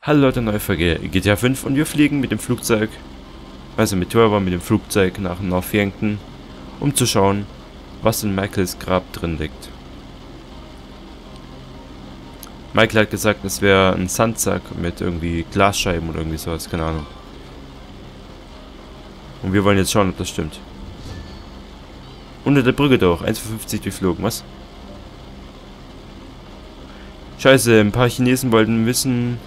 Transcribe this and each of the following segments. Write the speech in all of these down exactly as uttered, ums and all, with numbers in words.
Hallo Leute, neue Folge G T A fünf und wir fliegen mit dem Flugzeug, also mit Trevor mit dem Flugzeug nach Northampton, um zu schauen, was in Michaels Grab drin liegt. Michael hat gesagt, es wäre ein Sandsack mit irgendwie Glasscheiben oder irgendwie sowas, keine Ahnung. Und wir wollen jetzt schauen, ob das stimmt. Unter der Brücke doch, eins Komma fünfzig durchflogen, was? Scheiße, ein paar Chinesen wollten wissen...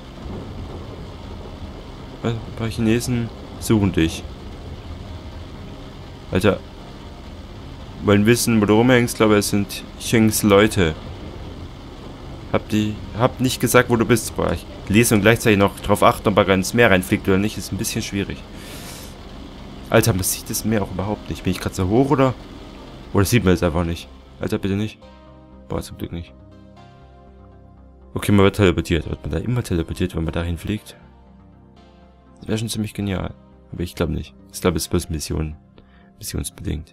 Ein paar Chinesen suchen dich. Alter. Wollen wissen, wo du rumhängst, glaube es sind Chengs Leute. Hab die. Hab nicht gesagt, wo du bist. Boah, ich lese und gleichzeitig noch drauf achten, ob er ins Meer reinfliegt oder nicht, ist ein bisschen schwierig. Alter, man sieht das Meer auch überhaupt nicht. Bin ich gerade so hoch oder? Oder sieht man es einfach nicht? Alter, bitte nicht. Boah, zum Glück nicht. Okay, man wird teleportiert. Wird man da immer teleportiert, wenn man dahin fliegt? Das wäre schon ziemlich genial. Aber ich glaube nicht. Ich glaube, es ist bloß Mission. Missionsbedingt.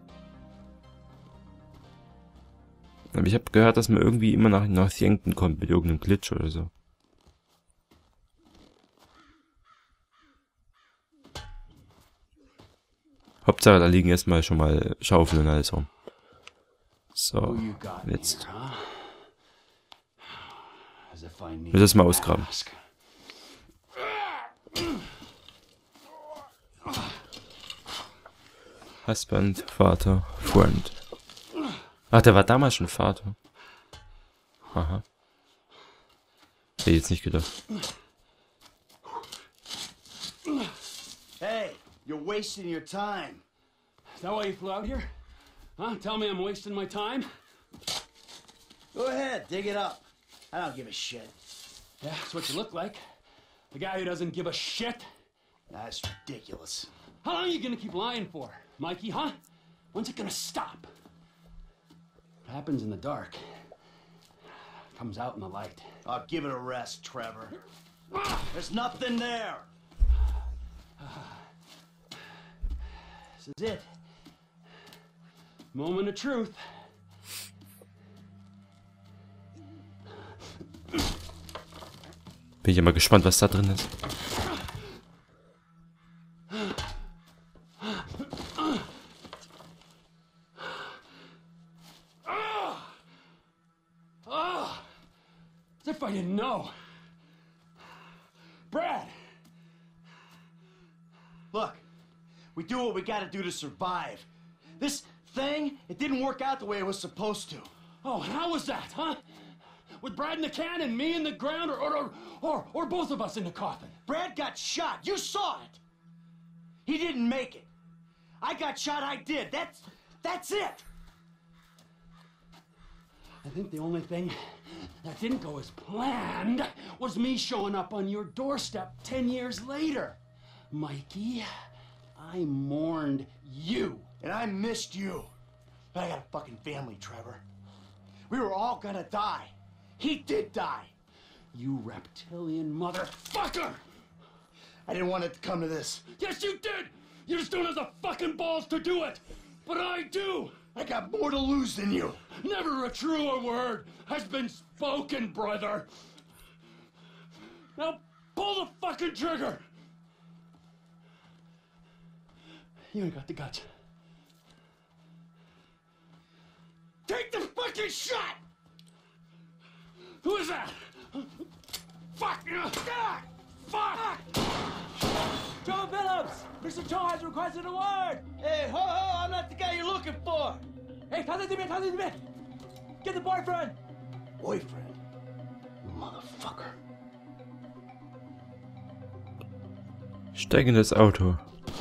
Aber ich habe gehört, dass man irgendwie immer nach Northampton kommt mit irgendeinem Glitch oder so. Hauptsache, da liegen erstmal schon mal Schaufeln und alles rum. So, jetzt. Ich muss das mal ausgraben. Husband, Vater, Freund. Ach, der war damals schon Vater. Aha. Hätte ich jetzt nicht gedacht. Hey, you're wasting your time. Is that why you flew out here? Huh? Tell me I'm wasting my time? Go ahead, dig it up. I don't give a shit. Yeah, that's what you look like. The guy who doesn't give a shit. That's ridiculous. How long are you gonna keep lying for, Mikey, huh? When's it gonna stop? What happens in the dark comes out in the light. I'll give it a rest, Trevor. There's nothing there. This is it. Moment of truth. Bin ich immer gespannt, was da drin ist. As if I didn't know. Brad! Look, we do what we gotta do to survive. This thing, it didn't work out the way it was supposed to. Oh, and how was that, huh? With Brad in the can and me in the ground, or, or, or, or both of us in the coffin? Brad got shot. You saw it. He didn't make it. I got shot. I did. That's, that's it. I think the only thing that didn't go as planned was me showing up on your doorstep ten years later. Mikey, I mourned you. And I missed you. But I got a fucking family, Trevor. We were all gonna die. He did die. You reptilian motherfucker! I didn't want it to come to this. Yes, you did! You just don't have the fucking balls to do it! But I do! I got more to lose than you. Never a truer word has been spoken, brother! Now pull the fucking trigger! You ain't got the guts. Take the fucking shot! Who is that? Fuck! Ah, fuck! Joe Phillips! Mister Cho has requested a word! Hey, ho ho, I'm not the guy you're looking for. Hey, 타세님이 타세님이! Get the boyfriend! Boyfriend? Motherfucker. Steig in das Auto.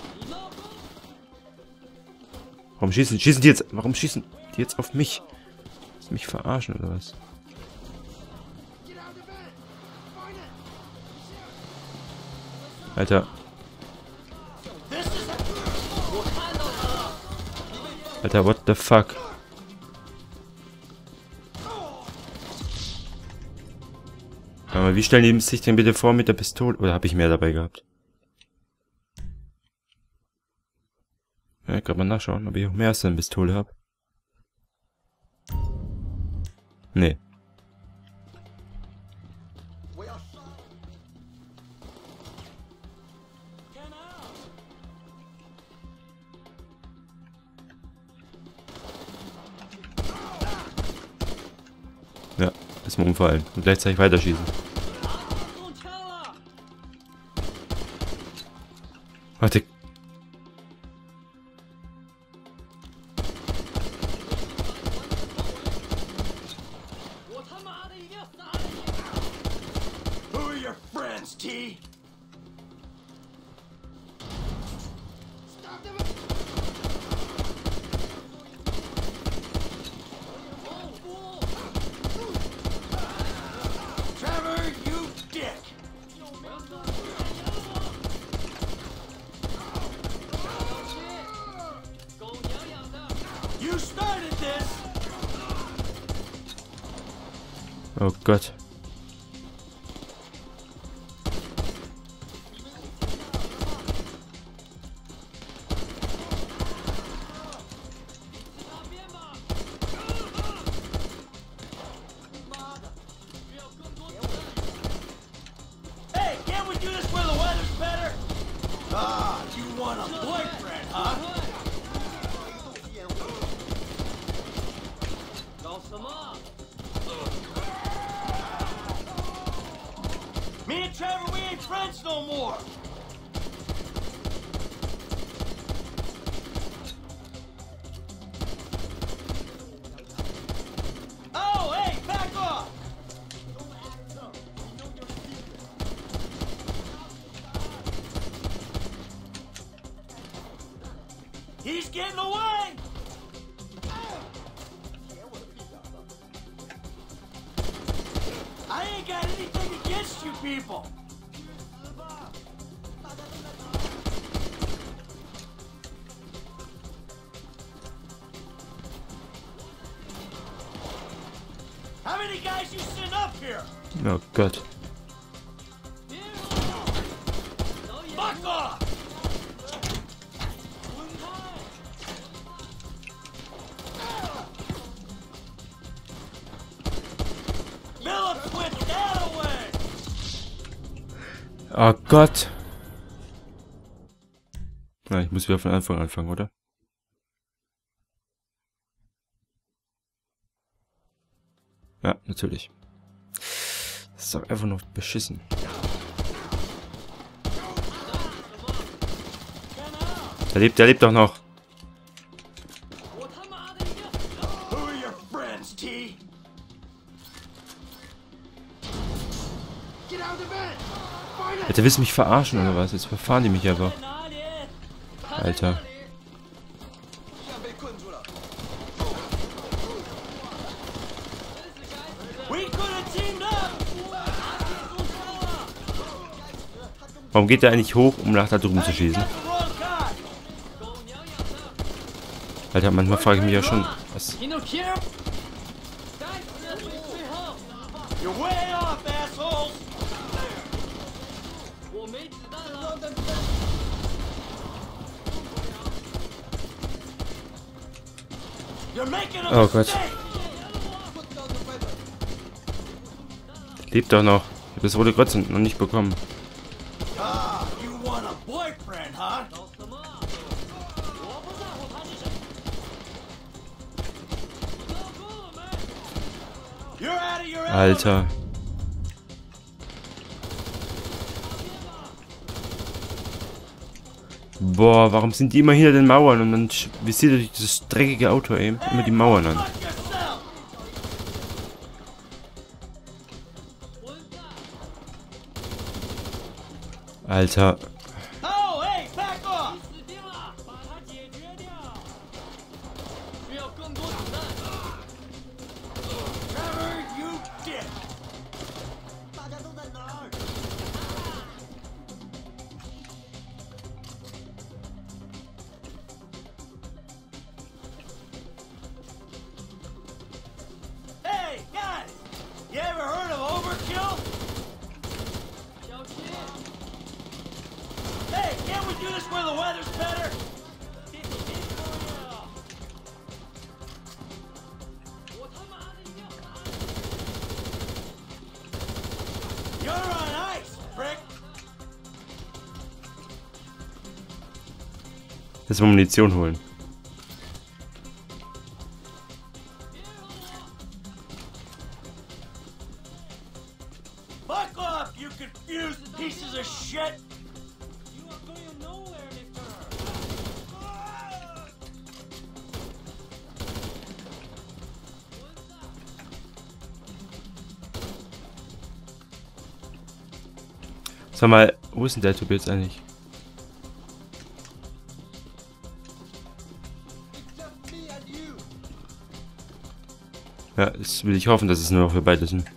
Warum schießen, schießen die jetzt? Warum schießen die jetzt auf mich? Willst du mich verarschen oder was? Alter. Alter, what the fuck? Aber wie stellen die sich denn bitte vor mit der Pistole? Oder habe ich mehr dabei gehabt? Ja, gerade mal nachschauen, ob ich auch mehr als eine Pistole habe. Nee. Erstmal umfallen und gleichzeitig weiterschießen. Warte. Who are your friends, T? Trevor, you dick! You started this! Oh Gott. Hey, can't we do this where the weather's better? Ah, you want a boyfriend, huh? Me and Trevor, we ain't friends no more. Oh, hey, back off! He's getting away! I ain't got anything against you people! How many guys you send up here? Oh Gott. Fuck off! Phillips went that away! Oh Gott. Na, ich muss wieder von Anfang anfangen, oder? Ja, natürlich. Das ist doch einfach nur beschissen. Der lebt, der lebt doch noch. Who are your friends, T? Get out of bed! Find it! Alter, willst du mich verarschen oder was? Jetzt verfahren die mich aber. Alter. We could have teamed up! Warum geht der eigentlich hoch, um nach da drüben zu schießen? Got the wrong guy! Alter, manchmal frage ich mich ja schon, was... You're way off, assholes! You're making a Oh Gott. mistake! Lebt doch noch. Ich hab das rote Kreuz noch nicht bekommen. Ah, you want a boyfriend, huh? You're out of your element. Alter. Boah, warum sind die immer hinter den Mauern und dann visiert durch dieses dreckige Auto eben immer die Mauern an. Fuck yourself! Alter. Oh, hey, back off! Trevor, you dick! Hey, guys! You ever heard of overkill? Hey, can't we do this where the weather's better? You're on ice, prick! Jetzt mal Munition holen. confused pieces of shit! You are going nowhere, Victor. Sag mal, wo ist denn der Typ jetzt eigentlich? Ja, jetzt will ich hoffen, dass es nur noch für beide sind.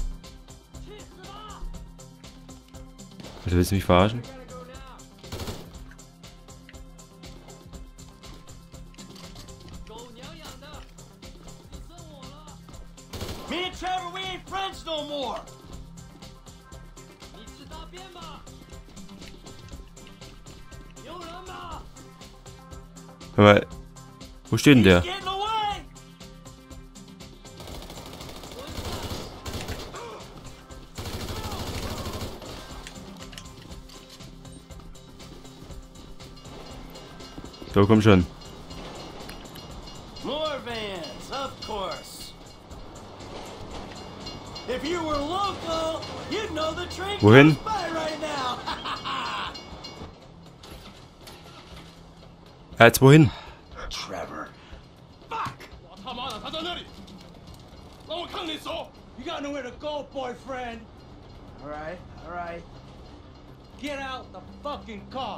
Du willst mich verarschen? Me and Trevor, we ain't friends no more! Hör mal, wo steht denn der? Getting away! So, komm schon. More vans, of course. If you were local, you'd know the train Wohin? goes by right now. Ja, jetzt wohin? Trevor. Fuck! You got nowhere to go, boyfriend. All right, all right. Get out the fucking car.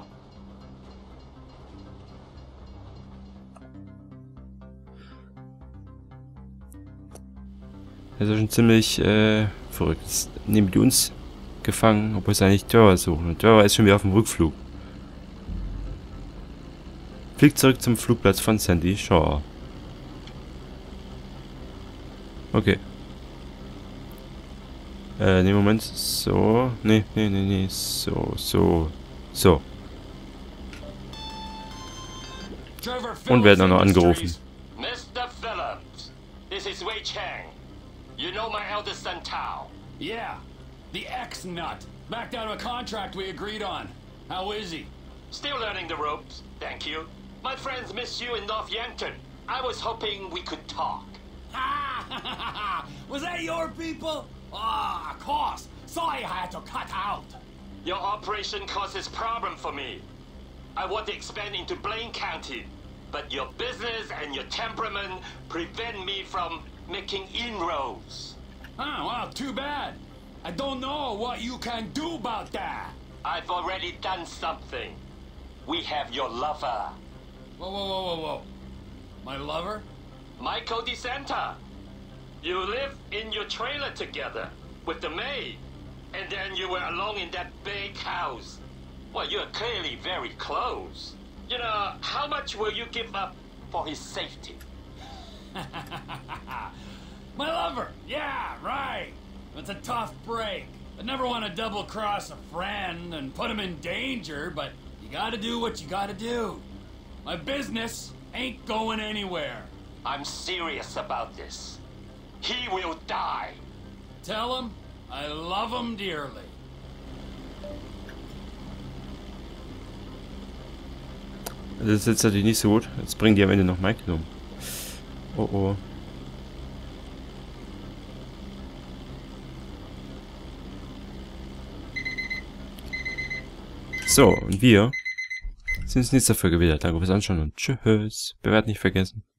Das ist schon ziemlich äh, verrückt. Jetzt nehmen die uns gefangen, obwohl es eigentlich Trevor suchen. Und Trevor ist schon wieder auf dem Rückflug. Fliegt zurück zum Flugplatz von Sandy Shore. Okay. Äh, ne, Moment. So. Ne, ne, ne, ne. So, so. So. Und werden auch noch angerufen. Mister Phillips, this is Wei Chang. You know my eldest son Tao. Yeah, the ex-nut. Backed out of a contract we agreed on. How is he? Still learning the ropes, thank you. My friends miss you in North Yankton. I was hoping we could talk. Was that your people? Ah, of course. Sorry I had to cut out. Your operation causes problem for me. I want to expand into Blaine County, but your business and your temperament prevent me from making inroads. Oh, well, too bad. I don't know what you can do about that. I've already done something. We have your lover. Whoa, whoa, whoa, whoa, whoa. My lover? Michael DeSanta. You live in your trailer together with the maid, and then you were alone in that big house. Well, you're clearly very close. You know, how much will you give up for his safety? My lover! Yeah, right. It's a tough break. I never want to double-cross a friend and put him in danger, but you gotta do what you gotta do. My business ain't going anywhere. I'm serious about this. He will die. Tell him I love him dearly. Das ist jetzt natürlich nicht so gut. Jetzt bringen die am Ende noch Michael um. Oh oh. So, und wir sehen uns nächste Folge wieder. Danke fürs Anschauen und tschüss. Bewerten nicht vergessen.